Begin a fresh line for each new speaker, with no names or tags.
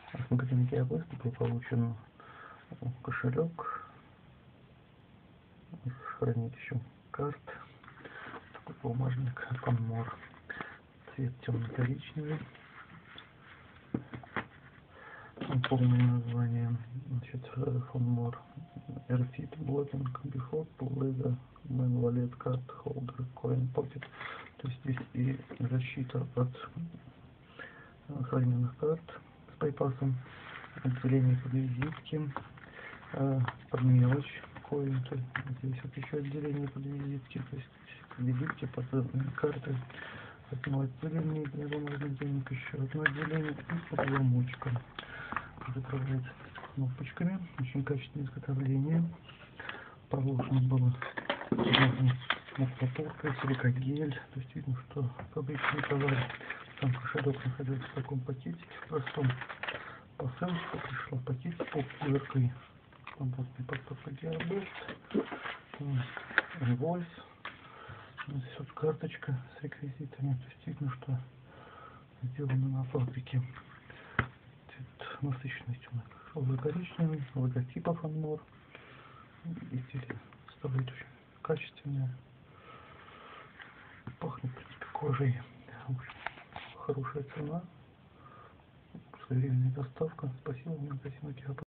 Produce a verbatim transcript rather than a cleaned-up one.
С магазина я выступил, получен кошелек с хранилищем карт, такой бумажник Fonmor, цвет темно-коричневый, полное название, значит, Fonmor эр эф ай ди блокинг Bifold leather unwanted card holder coin pocket. То есть здесь и защита от храненных карт с байпасом, отделение под визитки, под мелочь коин, то есть здесь вот еще отделение под визитки, то есть визитки под карты, одно отделение для бумажных денег, еще одно отделение и под замочком. Заправляется кнопочками, очень качественное изготовление. Положено было макулатурка, силикагель, то есть видно, что фабричный товар. Сам кошелек находился в таком пакетике, в простом. Посылочка пришла в пакете под дверкой. Там вот паспорт диабет, инвойс. Здесь вот карточка с реквизитами, то есть видно, что сделано на фабрике. Цвет насыщенный темно-коричневый, логотипа Fonmor. Изделие составляет очень качественное, пахнет, в принципе, кожей. Хорошая цена, своевременная доставка. Спасибо, магазин.